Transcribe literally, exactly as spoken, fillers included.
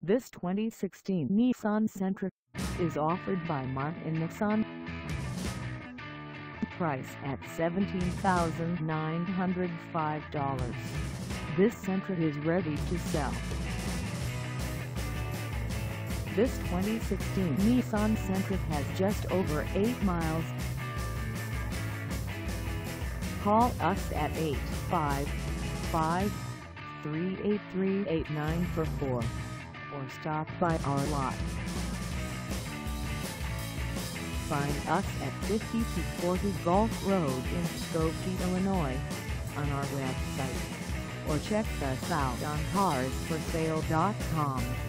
This twenty sixteen Nissan Sentra is offered by Martin Nissan. Price at seventeen thousand nine hundred five dollars. This Sentra is ready to sell. This twenty sixteen Nissan Sentra has just over eight miles. Call us at eight five five, three eight three, eight nine four four or stop by our lot. Find us at fifty-two forty Golf Road in Skokie, Illinois on our website, or check us out on cars for sale dot com.